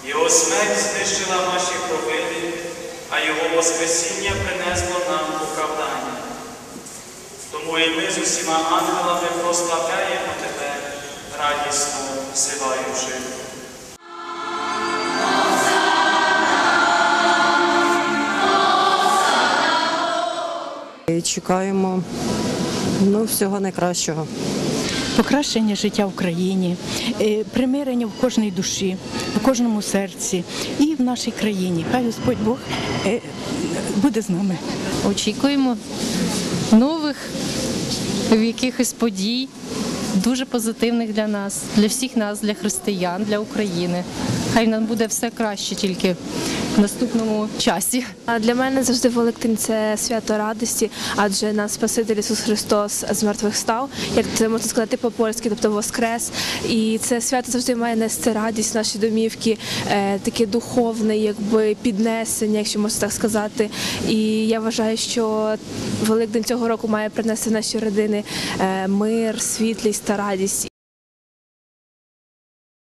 Його смерть знищила наші провини, а Його воскресіння принесло нам оправдання. Тому і ми з усіма ангелами прославляємо Тебе, радісно взиваючи. Чекаємо всього найкращого. Покращення життя в країні, примирення в кожній душі, в кожному серці і в нашій країні. Хай Господь Бог буде з нами. Очікуємо нових якихось подій, дуже позитивних для всіх нас, для християн, для України. Хай нам буде все краще тільки в наступному часі. Для мене завжди Великдень – це свято радості, адже наш Спаситель Ісус Христос з мертвих став, як це можна сказати по-польськи, тобто воскрес. І це свято завжди має нести радість в наші домівки, таке духовне, піднесення, якщо можна так сказати. І я вважаю, що Великдень цього року має принести в наші родини мир, світлість та радість.